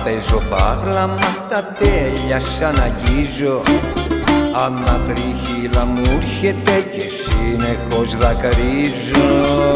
παίζω πάγλαμα, τα τέλεια σαν αγγίζω. Ανατριχύλα μου έρχεται και συνεχώς δακρύζω.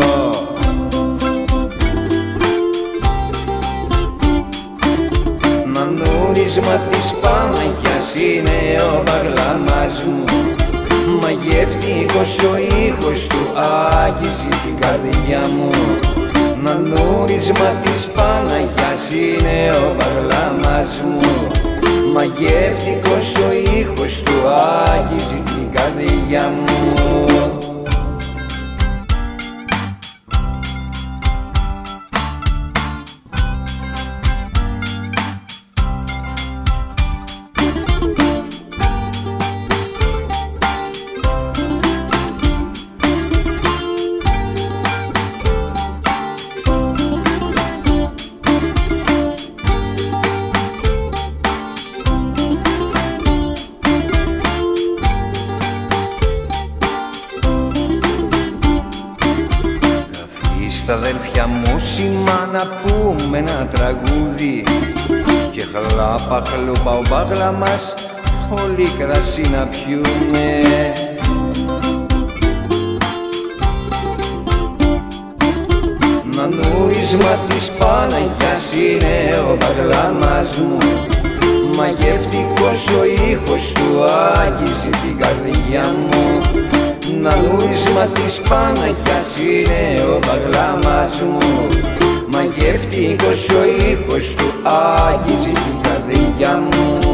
Μανούρισμα της Παναγιάς είναι ο παγλαμάς μου. Μαγευτικός ο ήχος του άγγιζει την καρδιά μου. Μανούρισμα της Παναγιάς είναι ο παγλαμάς μου. Μαγευτικός ο ήχος του άγγιζει την καρδιά μου. Στα αδέλφια μου σήμα να πούμε ένα τραγούδι και χλάπα χλούπα ο πάγλαμας όλοι κρασί να πιούμε. Μανούρισμα της Παναγιάς είναι ο παγλαμάς μου. Μαγευτικός ο ήχος του άγγιζει την καρδιά μου. Μανούρισμα της Παναγιάς είναι ο παγλαμάς μου. Μαγευτικός ο ήχος του άγγιζει την καρδιά μου.